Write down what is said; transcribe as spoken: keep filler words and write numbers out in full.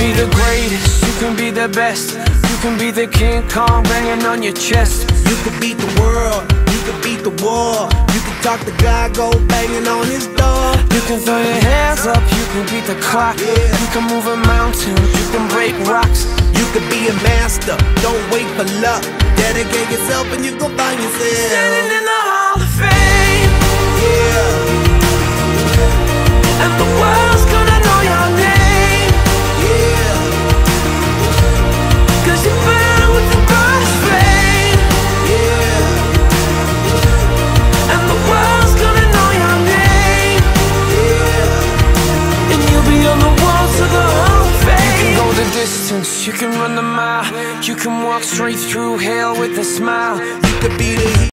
be the greatest, you can be the best. You can be the King Kong banging on your chest. You could beat the world, you could beat the war. You can talk to God, go banging on his door. You can throw your hands up, you can beat the clock. Yeah. You can move a mountain, you can break rocks. You could be a master, don't wait for luck. Dedicate yourself and you gon' find yourself Standing in the Hall of Fame. Yeah, And the world's gonna know your name. yeah, Cause you burn with the brightest flame. yeah, And the world's gonna know your name. yeah. And you'll be on the walls of the Hall of Fame. You can go the distance, you can run the mile. You can walk straight through hell with a smile. You could be the